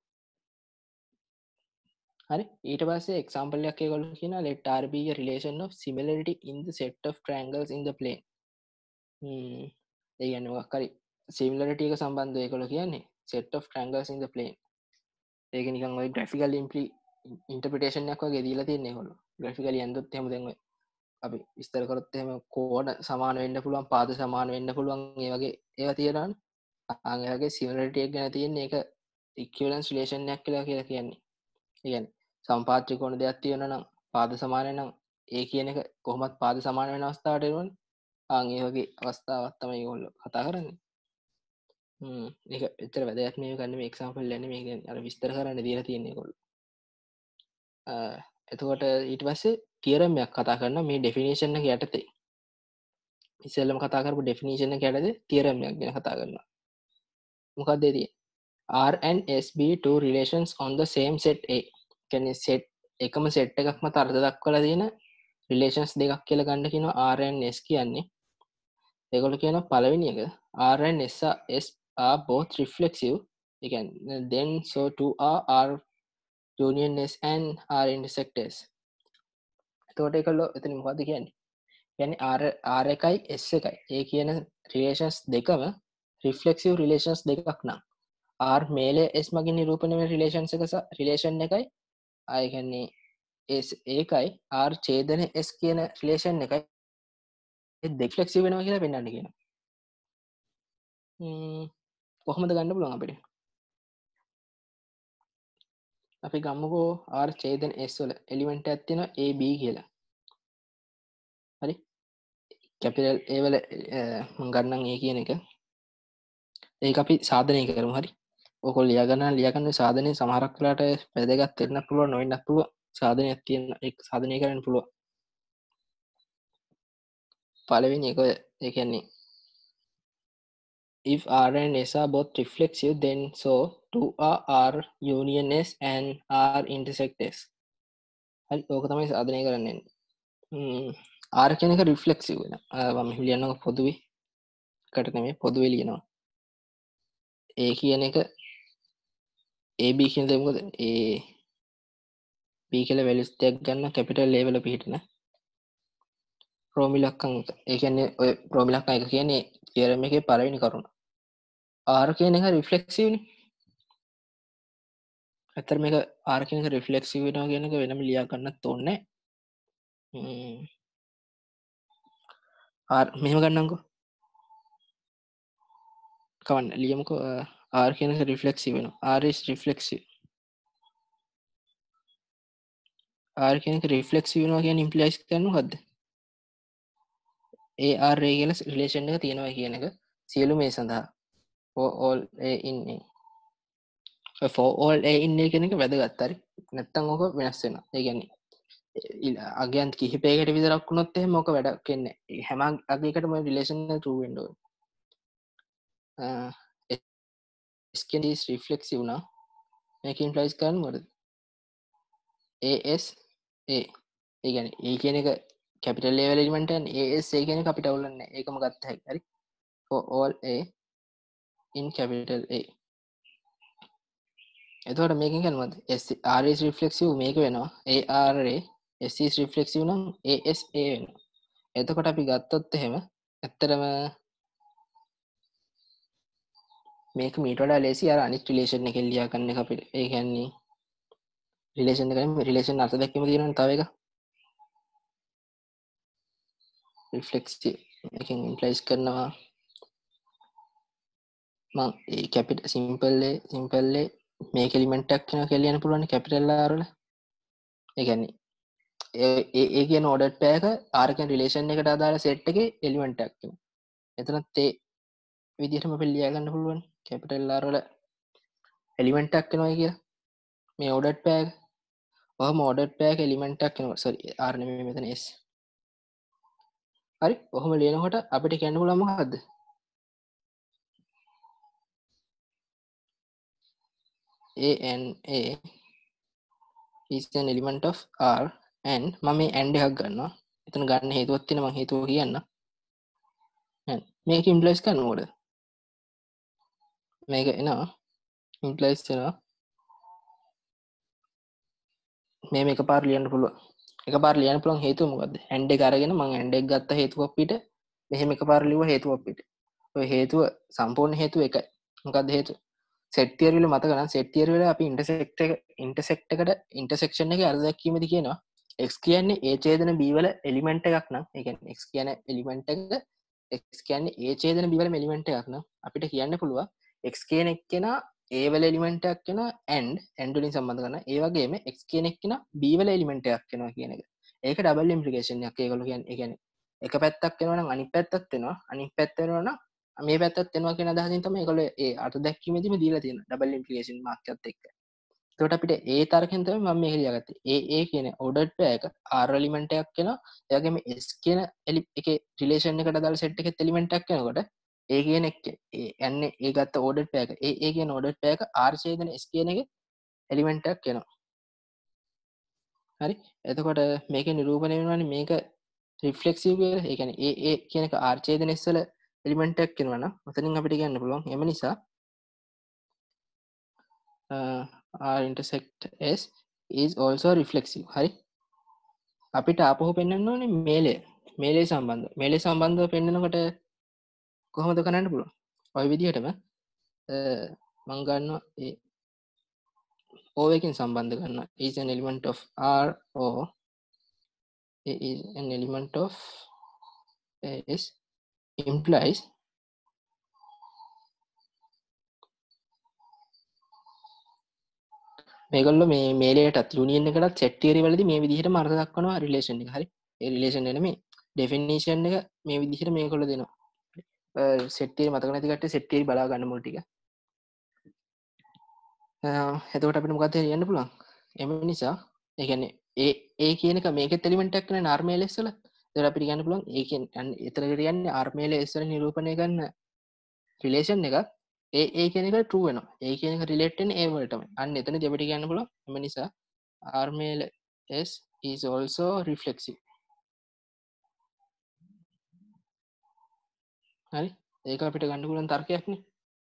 හරි ඊට පස්සේ එක්සාම්පල් එකක් ඒගොල්ලෝ කියනවා let R be a relation of similarity in the set of triangles in the plane. හ්ම් ඒ කියන්නේ මොකක් හරි similarity එක සම්බන්ධව ඒගොල්ලෝ කියන්නේ set of triangles in the plane. ඒක නිකන් ඔය graphical impli interpretation එකක් වගේ දීලා තියෙන්නේ ඒගොල්ලෝ. graphically ඇන්දොත් එහෙම දැන් ඔය අපි විස්තර කරොත් එහෙම කෝණ සමාන වෙන්න පුළුවන් පාද සමාන වෙන්න පුළුවන් ඒ වගේ ඒවා තියෙනවනේ. ආන් ඒ වගේ similarity එක ගැන තියෙන්නේ ඒක equivalence relation එකක් කියලා කියලා කියන්නේ. ඒ කියන්නේ සමපාත ත්‍රිකෝණ දෙකක් තියෙනවා නම් පාද සමාන නම් ඒ කියන එක කොහොමත් පාද සමාන වෙන අවස්ථාවට එනවනේ. ආන් ඒ වගේ අවස්ථාවක් තමයි ඒගොල්ලෝ කතා කරන්නේ. හ්ම් ඒක ඇත්තට වැදගත් මේක ගන්න මේ එක්සැම්පල් යන්නේ මේක අර විස්තර කරන්න දීලා තියෙන්නේ ඒගොල්ලෝ. අ එතකොට ඊට පස්සේ තියරම් එකක් කතා කරනවා මේ ඩෙෆිනිෂන් එක යටතේ. ඉස්සෙල්ලම කතා කරපු ඩෙෆිනිෂන් එක යටතේ තියරම් එකක් ගැන කතා කරනවා. මොකක්ද ඒ තියෙන්නේ? R and S be two relations on the same set A. කියන්නේ set එකම set එකක්ම අර්ථ දක්වලා තියෙන relations දෙකක් කියලා ගන්න කියනවා R and S කියන්නේ. ඒගොල්ලෝ කියනවා පළවෙනි එක R and S are, S are both reflexive. ඒ කියන්නේ then so too are R union S and R intersect S. එතකොට ඒගොල්ලෝ එතන මොකද්ද කියන්නේ? කියන්නේ R R එකයි S එකයි. ඒ කියන relations දෙකම reflexive relations දෙකක් නම් R මේලය S මගින් නිරූපණය වෙන රිලේෂන්ස් එක රිලේෂන් එකයි ආය කියන්නේ S ඒකයි R ඡේදන S කියන රිලේෂන් එකයි දෙක ෆ්ලෙක්සිබල් වෙනවා කියලා පෙන්වන්න කියනවා. ම්ම් කොහොමද ගන්න පුළුවන් අපිට? අපි ගමුකෝ R ඡේදන S වල එලිමන්ට් එකක් තියෙනවා A B කියලා. හරි? කැපිටල් A වල මම ගන්නම් A කියන එක. ඒක අපි සාධනය කරමු හරි? ඕක ලියා ගන්න ලියා ගන්න සාධනයේ සමහරක් වෙලාවට වැදගත් වෙන්නත් පුළුවන් නොවෙන්නත් පුළුවන්. සාධනයක් තියෙන ඒක සාධනය කරන්න පුළුවන්. පළවෙනි එක ඒ කියන්නේ if R and S are both reflexive then so too are R union S and R intersect S. හරි ඕක තමයි සාධනය කරන්න යන්නේ. ම්ම් R කියන එක රිෆ්ලෙක්සිව් වෙනවා. මම ලියනවා පොදුවේ. එකට නෙමෙයි පොදුවේ ලියනවා. A කියන එක A B කියන දේ මොකද? A B කියලා වැලියුස් දෙකක් ගන්න කැපිටල් A වල පිහිටන ප්‍රෝමිලක්කම් එක. ඒ කියන්නේ ඔය ප්‍රෝමිලක්කම් එක කියන්නේ තියරම් එකේ පළවෙනි කරුණ. R කියන එක රිෆ්ලෙක්සිව්නේ. ඇත්තට මේක R කියන එක රිෆ්ලෙක්සිව් වෙනවා කියන එක වෙනම ලියා ගන්නත් ඕනේ නැහැ. R මෙහෙම ගන්නම්කෝ. කවන්න ලියමුකෝ R කියන එක රිෆ්ලෙක්සිව් වෙනවා. R is reflexive. R කියන එක රිෆ්ලෙක්සිව් වෙනවා කියන්නේ ඉම්ප්ලයිස් කරන්නේ මොකද්ද? A R A කියන රිලේෂන් එක තියෙනවා කියන එක සියලුම A සඳහා. for all A in A. for all A in A කියන එක වැදගත් හරි. නැත්තම් ඕක වෙනස් වෙනවා. ඒ කියන්නේ අගයන් කිහිපයකට විතරක් වුණොත් එහෙම ඕක වැඩක් වෙන්නේ නැහැ. හැම අගයකටම රිලේෂන් එක true වෙන්න ඕනේ. S කියන is reflexive now. මේක implies කරන්නේ මොකද? A S A. ඒ කියන්නේ A කියන එක capital level element and A S A කියන එක අපිට අවුලක් නැහැ. ඒකම ගත්ත හැකි. හරි. for all A in capital A. එතකොට මේකෙන් කියන්නේ මොකද? S R is reflexive මේක වෙනවා. A R A S is reflexive නම් A S A වෙනවා. එතකොට අපි ගත්තොත් එහෙම ඇත්තටම මේක මීට වඩා ලේසි අර අනිත් රිලේෂන් එකෙන් ලියා ගන්න එක අපිට. ඒ කියන්නේ රිලේෂන් එකෙන් රිලේෂන් අර්ථ දැක්වීම තියෙනවනේ තව එක. රිෆ්ලෙක්සිව් එකෙන් ඉම්ප්ලයිස් කරනවා මම ඒ capital simple A simple A මේක එලිමන්ට් එකක් වෙනවා කියලා ලියන්න පුළුවන් කැපිටල් R වල. ඒ කියන්නේ ඒ ඒ කියන ඕඩර් පෑක R කියන රිලේෂන් එකට අදාළ සෙට් එකේ එලිමන්ට් එකක් වෙනවා. එතනත් ඒ විදිහටම අපි ලියා ගන්න පුළුවන් කැපිටල් R වල එලිමන්ට් එකක් වෙනවා කියලා. මේ ඕඩර් පෑක ඔහම ඕඩර් පෑක එලිමන්ට් එකක් වෙනවා. සෝරි R නෙමෙයි මෙතන S. හරි. ඔහොම ලියනකොට අපිට කියන්න පුළුවන් මොකද්ද? A and A is an element of R and මම මේ and එකක් ගන්නවා. එතන ගන්න හේතුවක් තියෙනවා මම හේතුව කියන්න. and මේක implies කරන්නේ මොකද? මේක එනවා implies වෙනවා මේ මේක පාර ලියන්න පුළුවන්. එකපාර ලියන්න පුළුවන් හේතුව මොකද්ද? and එක අරගෙන මම and එක ගත්ත හේතුවක් පිට මෙහෙම එකපාර ලිව්ව හේතුවක් පිට. ඔය හේතුව සම්පූර්ණ හේතුව එකයි. මොකද්ද හේතුව? set theory වල මතක නම් set theory වල අපි intersect එක intersect එකට intersection එකේ අර්ථ දැක්වීමේදී කියනවා x කියන්නේ a ඡේදන b වල එලිමන්ට් එකක් නම් ඒ කියන්නේ x කියන එලිමන්ට් එක x කියන්නේ a ඡේදන b වල එලිමන්ට් එකක් නම් අපිට කියන්න පුළුවන් x කියන එක්කෙනා a වල එලිමන්ට් එකක් වෙනවා and and වලින් සම්බන්ධ කරනවා ඒ වගේම x කියන එක්කෙනා b වල එලිමන්ට් එකක් වෙනවා කියන එක. ඒක ඩබල් ඉම්ප්ලිකේෂන් එකක්. ඒගොල්ලෝ කියන්නේ ඒ කියන්නේ එක පැත්තක් වෙනවා නම් අනිත් පැත්තත් වෙනවා අනිත් පැත්ත වෙනවා නම් මේ පැත්තත් වෙනවා කියන අදහසින් තමයි ඒගොල්ලෝ ඒ අර්ථ දැක්වීමේදීම දීලා තියෙනවා ඩබල් ඉම්ප්ලිකේෂන් මාක් එකත් එක්ක. එතකොට අපිට ඒ තර්කයෙන් තමයි මම මේක ලියාගත්තේ. ඒ ඒ කියන ඕඩර්ඩ් පෙයාර් එක R එලිමන්ට් එකක් වෙනවා. ඒ වගේම S කියන එකේ රිලේෂන් එකට අදාළ සෙට් එකේ එලිමන්ට් එකක් වෙනකොට ඒ කියන එක ඒ යන්නේ ඒ ගත්ත ඕඩර්ඩ් පෙයාර් එක ඒ ඒ කියන ඕඩර්ඩ් පෙයාර් එක R ඡේදන S කියන එකේ එලිමන්ට් එකක් වෙනවා. හරි. එතකොට මේකේ නිරූපණය වෙනවානේ මේක රිෆ්ලෙක්සිව් කියලා. ඒ කියන්නේ ඒ ඒ කියන එක R ඡේදන S වල එලිමන්ට් එකක් වෙනවා නම් ඔතනින් අපිට කියන්න පුළුවන්. එම නිසා uh, R intersect S is also reflexive. හරි. අපිට ආපහු පෙන්වන්න ඕනේ මේලය. මේලේ සම්බන්ධ. මේලේ සම්බන්ධව පෙන්නනකොට කොහොමද කරන්න පුළුවන්? ඔය විදිහටම මම ගන්නවා ඒ O එකකින් සම්බන්ධ කරනවා. is an element of R or A is an element of S implies මේගොල්ලෝ මේ මේලයටත් යුනියන් එකටත් සෙට් තියරි වලදී මේ විදිහටම අර්ථ දක්වනවා රිලේෂන් එක. හරි. ඒ රිලේෂන් එක නෙමෙයි ඩෙෆිනිෂන් එක මේ විදිහට මේගොල්ලෝ දෙනවා. සෙට් තියරි මතක නැති කට්ටිය සෙට් තියරි බලා ගන්න මුල් ටික. එතකොට අපිට මොකක්ද කියන්න පුළුවන්? එම නිසා ඒ කියන්නේ ඒ ඒ කියන එක මේකෙත් එලිමන්ට් එකක් නේ ආර්මේලස් වල. ඒතර අපිට කියන්න පුළුවන් ඒ කියන්නේ එතන කියන්නේ ආර්මේලස් වල නිරූපණය කරන රිලේෂන් එක ඒ ඒ කියන එක true වෙනවා. ඒ කියන එක රිලේට් වෙන්නේ ඒ වලටම. අන්න එතනදී අපිට කියන්න පුළුවන් එම නිසා ආර්මේලස් is also reflexive. හරි. ඒක අපිට ගන්න පුළුවන් තර්කයක් නේ.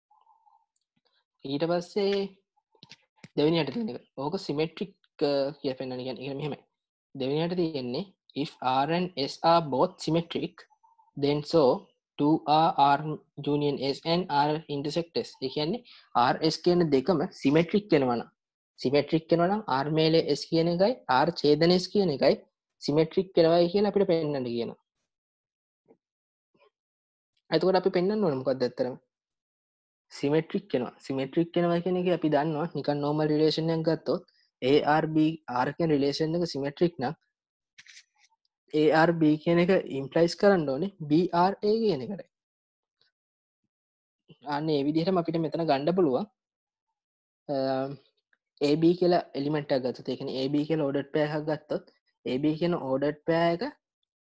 ඊට පස්සේ දෙවෙනියට තියෙන එක. ඕක සිමෙට්‍රික් කියලා පෙන්වන්න කියන්නේ. ඒක මෙහෙමයි. දෙවෙනියට තියෙන්නේ if R and S are both symmetric then so two are R union S and R intersect S. ඒ කියන්නේ R S කියන දෙකම symmetric වෙනවා නම් සිමෙට්‍රික් වෙනවා නම් R මේල S කියන එකයි R ඡේදන S කියන එකයි සිමෙට්‍රික් වෙනවයි කියලා අපිට පෙන්වන්න කියනවා. එතකොට අපි පෙන්වන්න ඕනේ මොකක්ද ඇත්තටම? සිමෙට්‍රික් වෙනවා. සිමෙට්‍රික් වෙනවා කියන එක අපි දන්නවා නිකන් normal relation එකක් ගත්තොත් A R B R කියන relation එක සිමෙට්‍රික් නම් A R B කියන එක implies කරන්න ඕනේ B R A කියන එකට. අන්න ඒ විදිහටම අපිට මෙතන ගන්න පුළුවන් A B කියලා එලිමෙන්ට් එකක් ගත්තොත් ඒ කියන්නේ A B කියලා ordered pair එකක් ගත්තොත් A B කියන ordered pair එක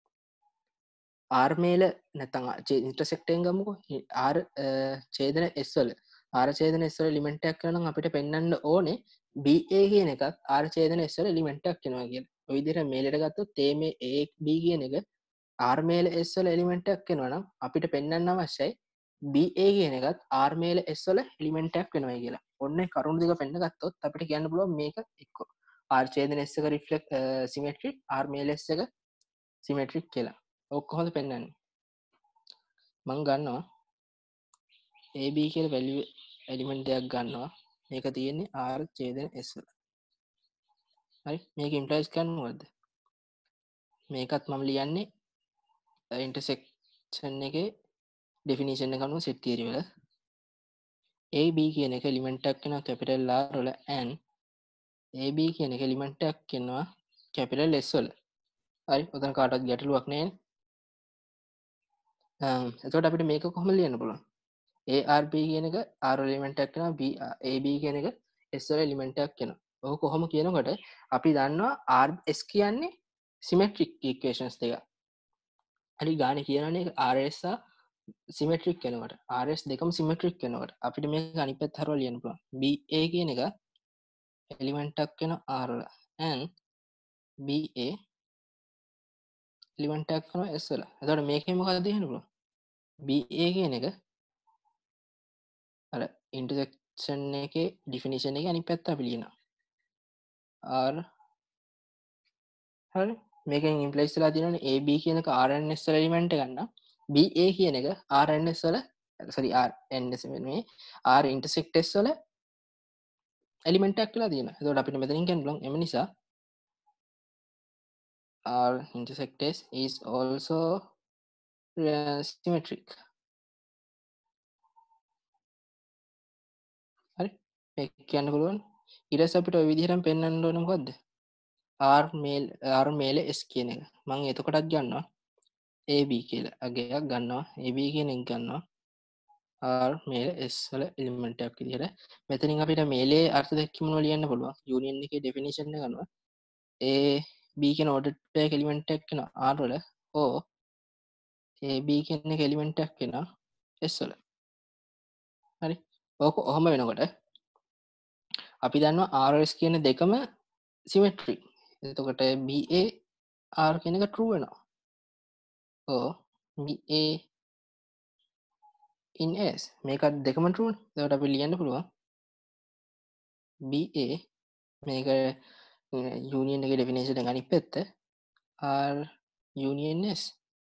R මේල නැත්නම් ඉන්ටර්සෙක්ට් එකෙන් ගමුකෝ R ඡේදන S වල R ඡේදන S වල එලිමෙන්ට් එකක් කරනවා නම් අපිට පෙන්වන්න ඕනේ B A කියන එකත් R ඡේදන S වල එලිමෙන්ට් එකක් වෙනවා කියලා. ඔය විදිහට මේලට ගත්තොත් A මේ A B කියන එක R මේල S වල එලිමෙන්ට් එකක් වෙනවා නම් අපිට පෙන්වන්න අවශ්‍යයි B A කියන එකත් R මේල S වල එලිමෙන්ට් එකක් වෙනවයි කියලා. ඔන්න ඒ කරුණු දෙක පෙන්න ගත්තොත් අපිට කියන්න පුළුවන් මේක එක්ක R ඡේදන S එක රිෆ්ලෙක්ට් සිමෙට්‍රික් R මේල S එක සිමෙට්‍රික් කියලා. ඕක කොහොමද පෙන්වන්නේ? මම ගන්නවා A B කියලා වැලියු එලිමෙන්ට් එකක් ගන්නවා. මේක තියෙන්නේ R ඡේදන S වල. හරි මේක ඉම්ප්ලයිස් කරන්නේ මොකද්ද? මේකත් මම ලියන්නේ ඉන්ටර්සෙක්ෂන් එකේ ඩෙෆිනිෂන් එක අනුව සෙට් තියරි වල A B කියන එක එලිමෙන්ට් එකක් වෙනවා කැපිටල් R වල and A B කියන එක එලිමෙන්ට් එකක් වෙනවා කැපිටල් S වල. හරි ඔතන කාටවත් ගැටලුවක් නැහැ. එතකොට අපිට මේක කොහොමද ලියන්න පුළුවන්? A R B කියන එක R වල එලිමෙන්ට් එකක් වෙනවා B A B කියන එක S වල එලිමෙන්ට් එකක් වෙනවා. ඔක කොහොම කියනකොට අපි දන්නවා R S කියන්නේ සිමෙට්‍රික් ඉක්වේෂන්ස් දෙක. හරි ගානේ කියනවනේ R S සිමෙට්‍රික් වෙනකොට R S දෙකම සිමෙට්‍රික් වෙනකොට අපිට මේක අනිත් පැත්ත හරවලා ලියන්න පුළුවන්. B A කියන එක එලිමෙන්ට් එකක් වෙනවා R වල and B A එලිමෙන්ට් එකක් වෙනවා S වල. එතකොට මේකෙන් මොකක්ද දෙන්න පුළුවන්? B A කියන එක අර ඉන්ටර්සෙක්ෂන් එකේ ඩිෆිනිෂන් එකේ අනිත් පැත්ත අපි ලියනවා. R හරි මේකෙන් ඉම්ප්ලයිස් වෙලා තියෙනවනේ A B කියන එක R N S වල එලිමෙන්ට් එකක් නම් B A කියන එක R N S වල sorry R N S නෙමෙයි R intersect S වල එලිමෙන්ට් එකක් වෙලා තියෙනවා. එතකොට අපිට මෙතනින් කියන්න පුළුවන් එම නිසා R intersect S is also uh, symmetric. හරි මේක කියන්න පුළුවන්. ඊට පස්සේ අපිට ওই විදිහටම පෙන්වන්න ඕනේ මොකද්ද? R මේල් R මේල S කියන එක. මම එතකොටත් ගන්නවා A B කියලා. අගයක් ගන්නවා A B කියන එක ගන්නවා R මේල S වල එලිමෙන්ට් එකක් විදිහට. මෙතනින් අපිට මේලේ අර්ථ දැක්වීම මොනවද ලියන්න පුළුවන්. යූනියන් එකේ ඩෙෆිනිෂන් එක අනුව A B කියන ordered pair එලිමෙන්ට් එකක් වෙනවා R වල ඕ A B කියන එක එලිමෙන්ට් එකක් වෙනවා S වල. හරි. ඕක ඔහම වෙනකොට අපි දන්නවා R S කියන දෙකම සිමෙට්‍රික්. එතකොට B A R කියන එක true වෙනවා. ඕ B A in S මේකත් දෙකම true නේ. එතකොට අපි ලියන්න පුළුවන් B A මේක යූනියන් එකේ ඩෙෆිනිෂන් එක අනිත් පැත්ත R union S.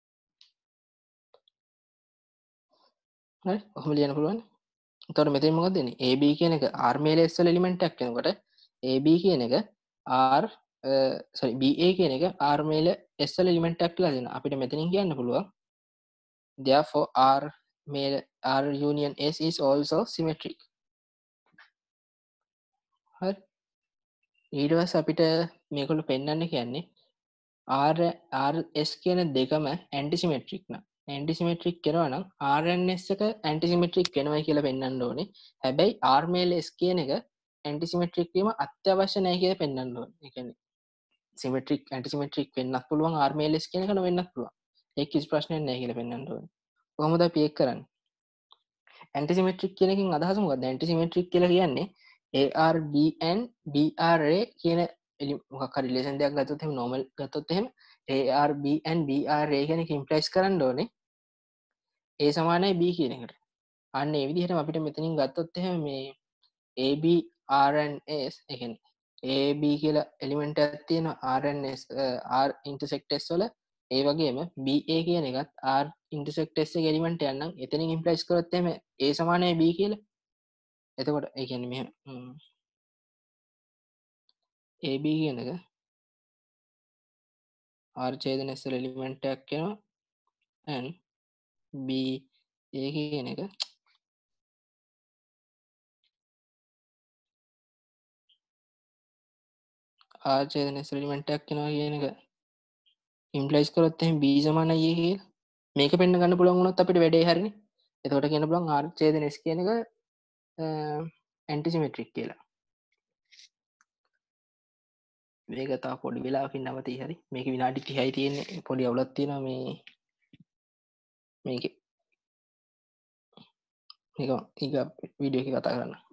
හරි ඔහොම ලියන්න පුළුවන්. එතකොට මෙතන මොකක්ද වෙන්නේ? A B කියන එක R මේල S වල එලිමෙන්ට් එකක් වෙනකොට A B කියන එක R sorry B A කියන එක R මේල S වල එලිමෙන්ට් එකක් කියලා දෙනවා. අපිට මෙතනින් කියන්න පුළුවන් therefore R මේල R union S is also symmetric. හරි ඊට පස්සේ අපිට මේගොල්ලෝ පෙන්වන්න කියන්නේ R R S කියන දෙකම ඇන්ටිසිමෙට්‍රික් නම් ඇන්ටිසිමෙට්‍රික් කරනවා නම් R N S එක ඇන්ටිසිමෙට්‍රික් වෙනවයි කියලා පෙන්වන්න ඕනේ. හැබැයි R මේල S කියන එක ඇන්ටිසිමෙට්‍රික් වීම අත්‍යවශ්‍ය නැහැ කියලා පෙන්වන්න ඕනේ. ඒ කියන්නේ සිමෙට්‍රික් ඇන්ටිසිමෙට්‍රික් වෙන්නත් පුළුවන් R මේල S කියන එක නොවෙන්නත් පුළුවන්. ඒක කිසි ප්‍රශ්නයක් නැහැ කියලා පෙන්වන්න ඕනේ. කොහොමද අපි ඒක කරන්නේ? ඇන්ටිසිමෙට්‍රික් කියන එකෙන් අදහස මොකක්ද? ඇන්ටිසිමෙට්‍රික් කියලා කියන්නේ A R B and B R A කියන මොකක් හරි රිලේෂන් දෙයක් ගත්තොත් එහෙම normal ගත්තොත් එහෙම A R B and B R A කියන එක ඉම්ප්ලයිස් කරන්න ඕනේ A සමානයි B කියන එකට. අන්න ඒ විදිහටම අපිට මෙතනින් ගත්තොත් එහෙම මේ A B R and S ඒ කියන්නේ A B කියලා එලිමෙන්ට් එකක් තියෙනවා R and S R intersect S වල ඒ වගේම B A කියන එකත් R intersect S එක එලිමෙන්ට් එකක් නම් එතනින් ඉම්ප්ලයිස් කරොත් එහෙම A සමානයි B කියලා. එතකොට ඒ කියන්නේ මෙහෙම A B කියන එක R ඡේදන ඉස්සර එලිමන්ට් එකක් වෙනවා and B A කියන එක R ඡේදන ඉස්සර එලිමන්ට් එකක් වෙනවා කියන එක ඉම්ප්ලයිස් කරොත් එහෙනම් B සමානයි A කියලා. මේක පෙන්න ගන්න පුළුවන් වුණොත් අපිට වැඩේ හරිනේ. එතකොට කියන්න පුළුවන් R ඡේදන S කියන එක ඇන්ටිසිමෙට්‍රික් කියලා. මේක තව පොඩි වෙලාවකින් නවතී හරි. මේක විනාඩි තිහයි තියෙන්නේ. පොඩි අවුලක් තියෙනවා මේ මේකේ. මේක ඊගා වීඩියෝ එකේ කතා කරන්න.